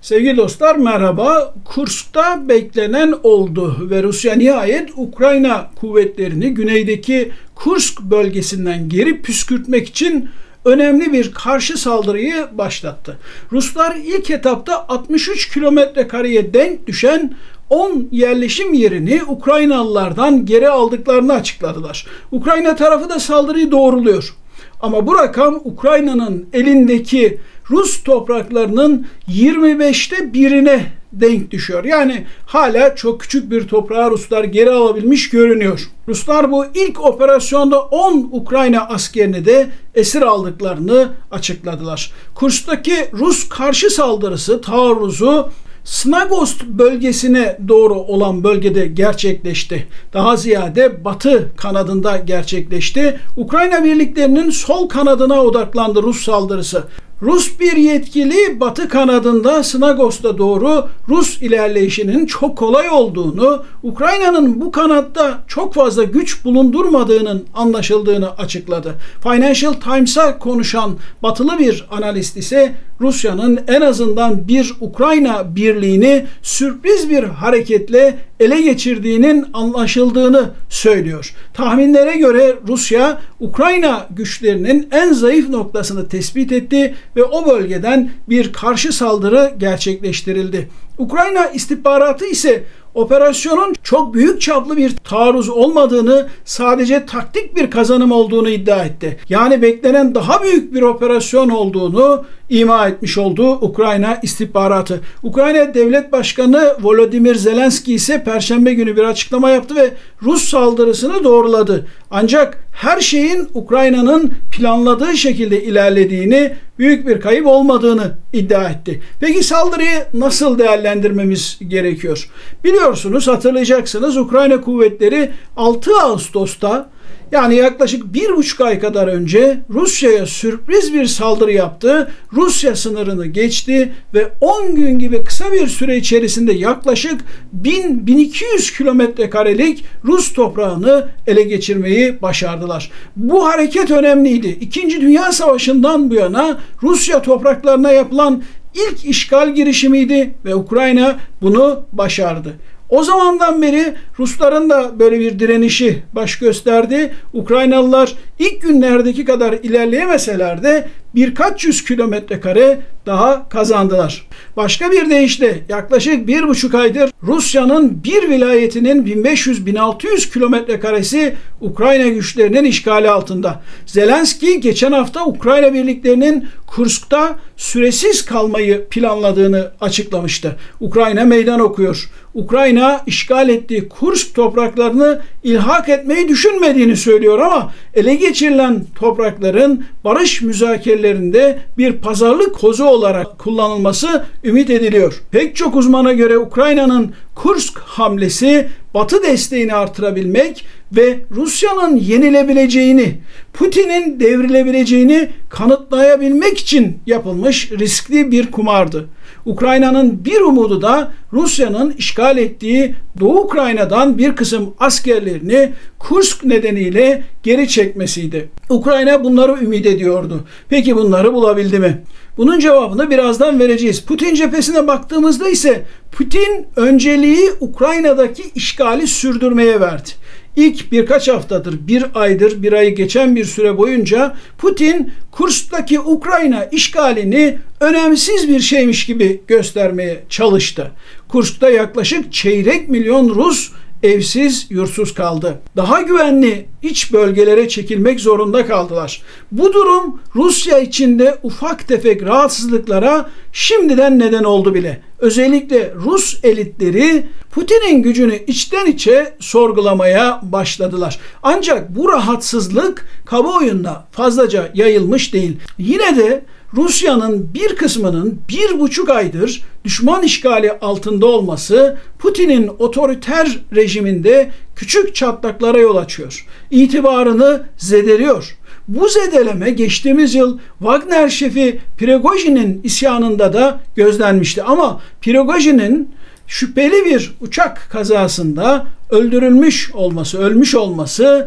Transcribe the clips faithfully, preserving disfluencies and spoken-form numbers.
Sevgili dostlar merhaba. Kursk'ta beklenen oldu ve Rusya nihayet Ukrayna kuvvetlerini güneydeki Kursk bölgesinden geri püskürtmek için önemli bir karşı saldırıyı başlattı. Ruslar ilk etapta altmış üç kilometre kareye denk düşen on yerleşim yerini Ukraynalılardan geri aldıklarını açıkladılar. Ukrayna tarafı da saldırıyı doğruluyor. Ama bu rakam Ukrayna'nın elindeki Rus topraklarının yirmi beşte birine denk düşüyor. Yani hala çok küçük bir toprağı Ruslar geri alabilmiş görünüyor. Ruslar bu ilk operasyonda on Ukrayna askerini de esir aldıklarını açıkladılar. Kursk'taki Rus karşı saldırısı, taarruzu Snagost bölgesine doğru olan bölgede gerçekleşti. Daha ziyade batı kanadında gerçekleşti. Ukrayna birliklerinin sol kanadına odaklandı Rus saldırısı. Rus bir yetkili batı kanadında Snagost'a doğru Rus ilerleyişinin çok kolay olduğunu, Ukrayna'nın bu kanatta çok fazla güç bulundurmadığının anlaşıldığını açıkladı. Financial Times'a konuşan batılı bir analist ise Rusya'nın en azından bir Ukrayna birliğini sürpriz bir hareketle ele geçirdiğinin anlaşıldığını söylüyor. Tahminlere göre Rusya, Ukrayna güçlerinin en zayıf noktasını tespit etti ve o bölgeden bir karşı saldırı gerçekleştirildi. Ukrayna istihbaratı ise operasyonun çok büyük çaplı bir taarruz olmadığını, sadece taktik bir kazanım olduğunu iddia etti. Yani beklenen daha büyük bir operasyon olduğunu ima etmiş oldu Ukrayna istihbaratı. Ukrayna Devlet Başkanı Volodymyr Zelenski ise Perşembe günü bir açıklama yaptı ve Rus saldırısını doğruladı. Ancak her şeyin Ukrayna'nın planladığı şekilde ilerlediğini, büyük bir kayıp olmadığını iddia etti. Peki saldırıyı nasıl değerlendirmemiz gerekiyor? Biliyorsunuz, hatırlayacaksınız, Ukrayna kuvvetleri altı Ağustos'ta, yani yaklaşık bir buçuk ay kadar önce Rusya'ya sürpriz bir saldırı yaptı. Rusya sınırını geçti ve on gün gibi kısa bir süre içerisinde yaklaşık bin bin iki yüz kilometre karelik Rus toprağını ele geçirmeyi başardılar. Bu hareket önemliydi. İkinci Dünya Savaşı'ndan bu yana Rusya topraklarına yapılan ilk işgal girişimiydi ve Ukrayna bunu başardı. O zamandan beri Rusların da böyle bir direnişi baş gösterdi. Ukraynalılar ilk günlerdeki kadar ilerleyemeseler de birkaç yüz kilometre kare daha kazandılar. Başka bir deyişle yaklaşık bir buçuk aydır Rusya'nın bir vilayetinin bin beş yüz bin altı yüz kilometre karesi Ukrayna güçlerinin işgali altında. Zelenski geçen hafta Ukrayna birliklerinin Kursk'ta süresiz kalmayı planladığını açıklamıştı. Ukrayna meydan okuyor. Ukrayna işgal ettiği Kursk topraklarını ilhak etmeyi düşünmediğini söylüyor ama ele geçirilen toprakların barış müzakerelerinde bir pazarlık kozu olarak kullanılması ümit ediliyor. Pek çok uzmana göre Ukrayna'nın Kursk hamlesi Batı desteğini artırabilmek ve Rusya'nın yenilebileceğini, Putin'in devrilebileceğini kanıtlayabilmek için yapılmış riskli bir kumardı. Ukrayna'nın bir umudu da Rusya'nın işgal ettiği Doğu Ukrayna'dan bir kısım askerlerini Kursk nedeniyle geri çekmesiydi. Ukrayna bunları ümit ediyordu. Peki bunları bulabildi mi? Bunun cevabını birazdan vereceğiz. Putin cephesine baktığımızda ise Putin önceliği Ukrayna'daki işgali sürdürmeye verdi. İlk birkaç haftadır, bir aydır, bir ayı geçen bir süre boyunca Putin Kursk'taki Ukrayna işgalini önemsiz bir şeymiş gibi göstermeye çalıştı. Kursk'ta yaklaşık çeyrek milyon Rus evsiz, yurtsuz kaldı. Daha güvenli iç bölgelere çekilmek zorunda kaldılar. Bu durum Rusya içinde ufak tefek rahatsızlıklara şimdiden neden oldu bile. Özellikle Rus elitleri Putin'in gücünü içten içe sorgulamaya başladılar. Ancak bu rahatsızlık kamuoyunda fazlaca yayılmış değil. Yine de Rusya'nın bir kısmının bir buçuk aydır düşman işgali altında olması Putin'in otoriter rejiminde küçük çatlaklara yol açıyor. İtibarını zedeliyor. Bu zedeleme geçtiğimiz yıl Wagner şefi Prigojin'in isyanında da gözlenmişti. Ama Prigojin'in şüpheli bir uçak kazasında öldürülmüş olması, ölmüş olması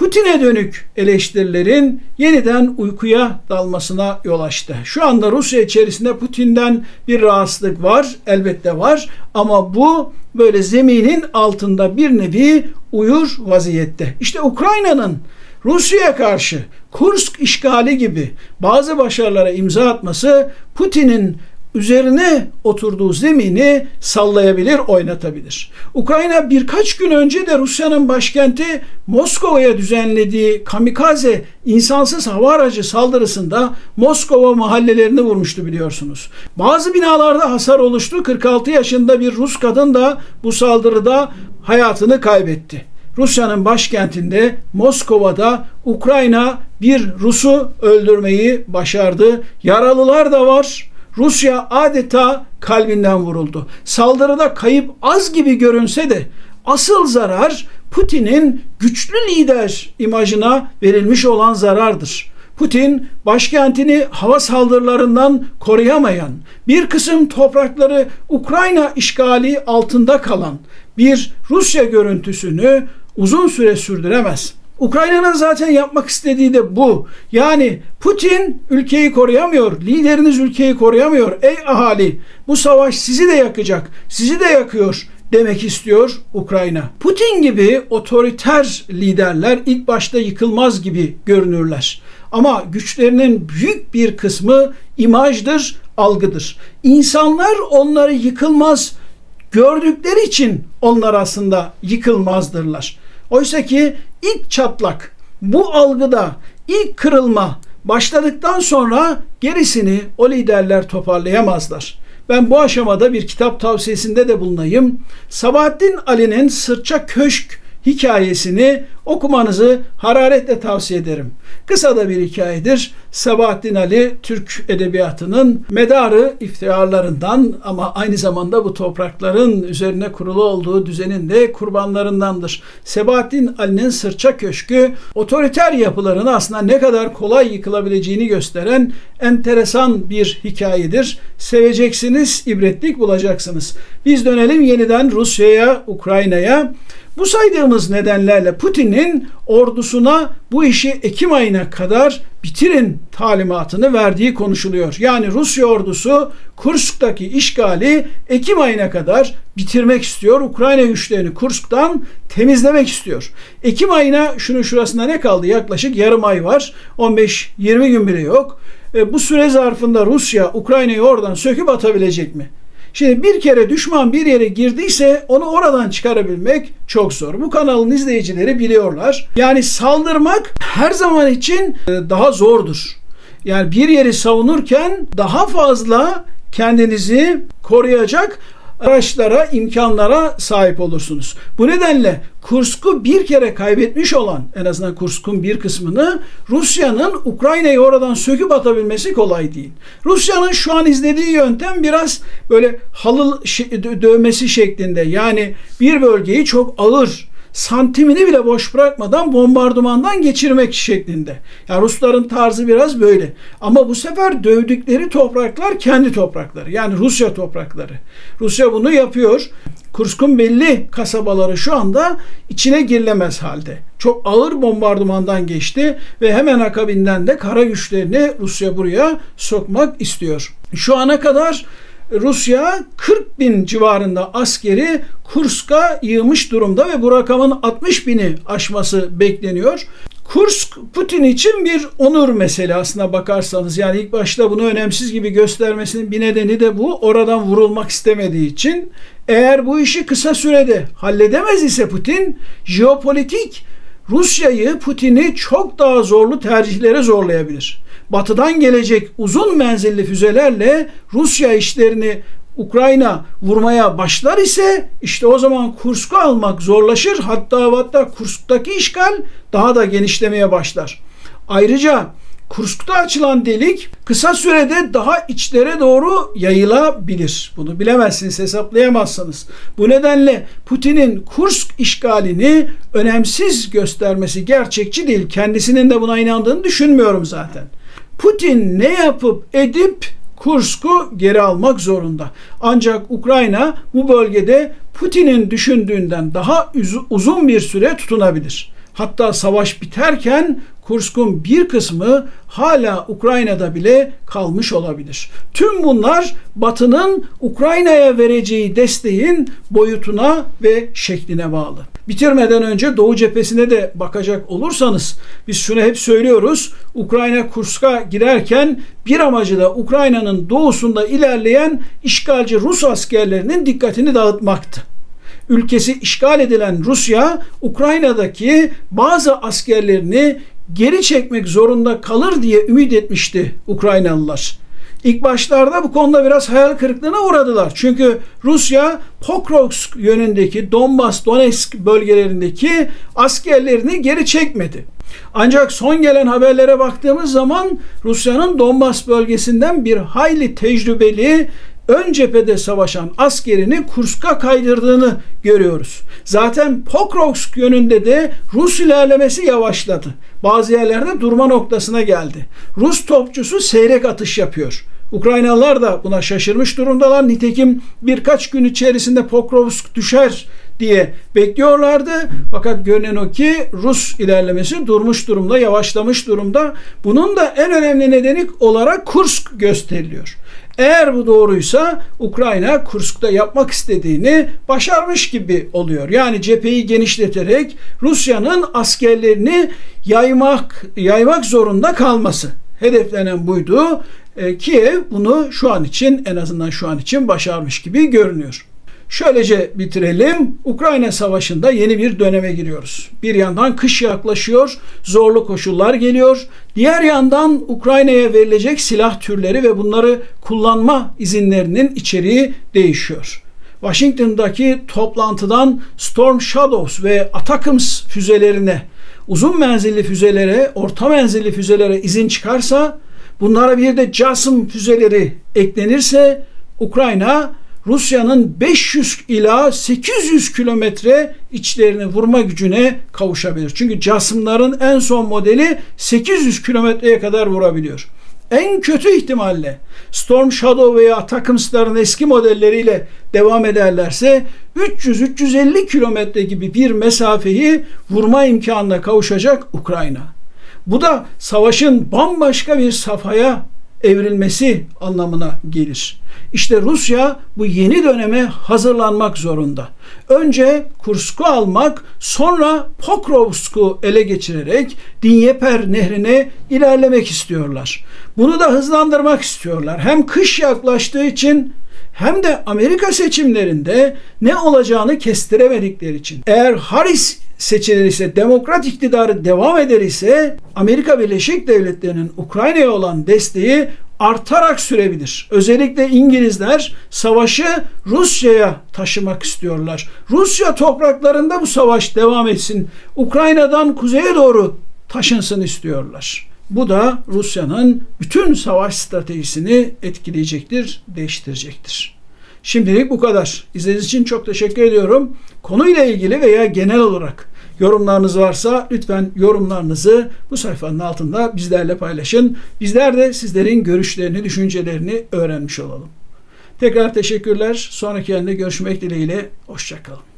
Putin'e dönük eleştirilerin yeniden uykuya dalmasına yol açtı. Şu anda Rusya içerisinde Putin'den bir rahatsızlık var, elbette var, ama bu böyle zeminin altında bir nevi uyur vaziyette. İşte Ukrayna'nın Rusya'ya karşı Kursk işgali gibi bazı başarılara imza atması Putin'in üzerine oturduğu zemini sallayabilir, oynatabilir. Ukrayna birkaç gün önce de Rusya'nın başkenti Moskova'ya düzenlediği kamikaze insansız hava aracı saldırısında Moskova mahallelerini vurmuştu, biliyorsunuz. Bazı binalarda hasar oluştu. kırk altı yaşında bir Rus kadın da bu saldırıda hayatını kaybetti. Rusya'nın başkentinde Moskova'da Ukrayna bir Rus'u öldürmeyi başardı. Yaralılar da var. Rusya adeta kalbinden vuruldu. Saldırıda kayıp az gibi görünse de asıl zarar Putin'in güçlü lider imajına verilmiş olan zarardır. Putin başkentini hava saldırılarından koruyamayan, bir kısım toprakları Ukrayna işgali altında kalan bir Rusya görüntüsünü uzun süre sürdüremez. Ukrayna'nın zaten yapmak istediği de bu. Yani Putin ülkeyi koruyamıyor, lideriniz ülkeyi koruyamıyor. Ey ahali, bu savaş sizi de yakacak, sizi de yakıyor demek istiyor Ukrayna. Putin gibi otoriter liderler ilk başta yıkılmaz gibi görünürler. Ama güçlerinin büyük bir kısmı imajdır, algıdır. İnsanlar onları yıkılmaz gördükleri için onlar aslında yıkılmazdırlar. Oysa ki ilk çatlak, bu algıda ilk kırılma başladıktan sonra gerisini o liderler toparlayamazlar. Ben bu aşamada bir kitap tavsiyesinde de bulunayım. Sabahattin Ali'nin Sırça Köşk hikayesini okumanızı hararetle tavsiye ederim. Kısa da bir hikayedir. Sabahattin Ali Türk edebiyatının medarı iftiharlarından ama aynı zamanda bu toprakların üzerine kurulu olduğu düzenin de kurbanlarındandır. Sabahattin Ali'nin Sırça Köşkü otoriter yapıların aslında ne kadar kolay yıkılabileceğini gösteren enteresan bir hikayedir. Seveceksiniz, ibretlik bulacaksınız. Biz dönelim yeniden Rusya'ya, Ukrayna'ya. Bu saydığımız nedenlerle Putin'in ordusuna bu işi Ekim ayına kadar bitirin talimatını verdiği konuşuluyor. Yani Rusya ordusu Kursk'taki işgali Ekim ayına kadar bitirmek istiyor. Ukrayna güçlerini Kursk'tan temizlemek istiyor. Ekim ayına şunun şurasında ne kaldı? Yaklaşık yarım ay var. on beş yirmi gün bile yok. E, bu süre zarfında Rusya Ukrayna'yı oradan söküp atabilecek mi? Şimdi bir kere düşman bir yere girdiyse onu oradan çıkarabilmek çok zor. Bu kanalın izleyicileri biliyorlar. Yani saldırmak her zaman için daha zordur. Yani bir yeri savunurken daha fazla kendinizi koruyacak araçlara, imkanlara sahip olursunuz. Bu nedenle Kursk'u bir kere kaybetmiş olan, en azından Kursk'un bir kısmını, Rusya'nın Ukrayna'yı oradan söküp atabilmesi kolay değil. Rusya'nın şu an izlediği yöntem biraz böyle halı dövmesi şeklinde. Yani bir bölgeyi çok ağır, santimini bile boş bırakmadan bombardımandan geçirmek şeklinde. Yani Rusların tarzı biraz böyle. Ama bu sefer dövdükleri topraklar kendi toprakları. Yani Rusya toprakları. Rusya bunu yapıyor. Kursk'un belli kasabaları şu anda içine girilemez halde. Çok ağır bombardımandan geçti ve hemen akabinden de kara güçlerini Rusya buraya sokmak istiyor. Şu ana kadar Rusya kırk bin civarında askeri Kursk'a yığmış durumda ve bu rakamın altmış bini aşması bekleniyor. Kursk Putin için bir onur meselesi aslına bakarsanız. Yani ilk başta bunu önemsiz gibi göstermesinin bir nedeni de bu. Oradan vurulmak istemediği için. Eğer bu işi kısa sürede halledemez ise Putin, jeopolitik Rusya'yı, Putin'i çok daha zorlu tercihlere zorlayabilir. Batıdan gelecek uzun menzilli füzelerle Rusya işlerini Ukrayna vurmaya başlar ise işte o zaman Kursk'u almak zorlaşır. Hatta hatta Kursk'taki işgal daha da genişlemeye başlar. Ayrıca Kursk'ta açılan delik kısa sürede daha içlere doğru yayılabilir. Bunu bilemezsiniz, hesaplayamazsınız. Bu nedenle Putin'in Kursk işgalini önemsiz göstermesi gerçekçi değil. Kendisinin de buna inandığını düşünmüyorum zaten. Putin ne yapıp edip Kursk'u geri almak zorunda. Ancak Ukrayna bu bölgede Putin'in düşündüğünden daha uzun bir süre tutunabilir. Hatta savaş biterken Kursk'un bir kısmı hala Ukrayna'da bile kalmış olabilir. Tüm bunlar Batı'nın Ukrayna'ya vereceği desteğin boyutuna ve şekline bağlı. Bitirmeden önce Doğu cephesine de bakacak olursanız biz şunu hep söylüyoruz. Ukrayna Kursk'a girerken bir amacı da Ukrayna'nın doğusunda ilerleyen işgalci Rus askerlerinin dikkatini dağıtmaktı. Ülkesi işgal edilen Rusya, Ukrayna'daki bazı askerlerini geri çekmek zorunda kalır diye ümit etmişti Ukraynalılar. İlk başlarda bu konuda biraz hayal kırıklığına uğradılar. Çünkü Rusya Pokrovsk yönündeki Donbas, Donetsk bölgelerindeki askerlerini geri çekmedi. Ancak son gelen haberlere baktığımız zaman Rusya'nın Donbas bölgesinden bir hayli tecrübeli, ön cephede savaşan askerini Kursk'a kaydırdığını görüyoruz. Zaten Pokrovsk yönünde de Rus ilerlemesi yavaşladı. Bazı yerlerde durma noktasına geldi. Rus topçusu seyrek atış yapıyor. Ukraynalılar da buna şaşırmış durumdalar. Nitekim birkaç gün içerisinde Pokrovsk düşer diye bekliyorlardı. Fakat görünen o ki Rus ilerlemesi durmuş durumda, yavaşlamış durumda. Bunun da en önemli nedeni olarak Kursk gösteriliyor. Eğer bu doğruysa Ukrayna Kursk'ta yapmak istediğini başarmış gibi oluyor. Yani cepheyi genişleterek Rusya'nın askerlerini yaymak yaymak zorunda kalması. Hedeflenen buydu. E, Kiev bunu şu an için, en azından şu an için başarmış gibi görünüyor. Şöylece bitirelim. Ukrayna Savaşı'nda yeni bir döneme giriyoruz. Bir yandan kış yaklaşıyor, zorlu koşullar geliyor. Diğer yandan Ukrayna'ya verilecek silah türleri ve bunları kullanma izinlerinin içeriği değişiyor. Washington'daki toplantıdan Storm Shadows ve Atakams füzelerine, uzun menzilli füzelere, orta menzilli füzelere izin çıkarsa, bunlara bir de JASM füzeleri eklenirse Ukrayna Rusya'nın beş yüz ila sekiz yüz kilometre içlerini vurma gücüne kavuşabilir. Çünkü JASM'ların en son modeli sekiz yüz kilometreye kadar vurabiliyor. En kötü ihtimalle Storm Shadow veya Atakms'ların eski modelleriyle devam ederlerse üç yüz üç yüz elli kilometre gibi bir mesafeyi vurma imkanına kavuşacak Ukrayna. Bu da savaşın bambaşka bir safhaya evrilmesi anlamına gelir. İşte Rusya bu yeni döneme hazırlanmak zorunda. Önce Kursk'u almak, sonra Pokrovsk'u ele geçirerek Dnyeper nehrine ilerlemek istiyorlar. Bunu da hızlandırmak istiyorlar. Hem kış yaklaştığı için hem de Amerika seçimlerinde ne olacağını kestiremedikleri için. Eğer Harris seçilir ise, demokrat iktidarı devam eder ise Amerika Birleşik Devletleri'nin Ukrayna'ya olan desteği artarak sürebilir. Özellikle İngilizler savaşı Rusya'ya taşımak istiyorlar. Rusya topraklarında bu savaş devam etsin. Ukrayna'dan kuzeye doğru taşınsın istiyorlar. Bu da Rusya'nın bütün savaş stratejisini etkileyecektir, değiştirecektir. Şimdilik bu kadar. İzlediğiniz için çok teşekkür ediyorum. Konuyla ilgili veya genel olarak yorumlarınız varsa lütfen yorumlarınızı bu sayfanın altında bizlerle paylaşın. Bizler de sizlerin görüşlerini, düşüncelerini öğrenmiş olalım. Tekrar teşekkürler. Sonraki yayında görüşmek dileğiyle. Hoşça kalın.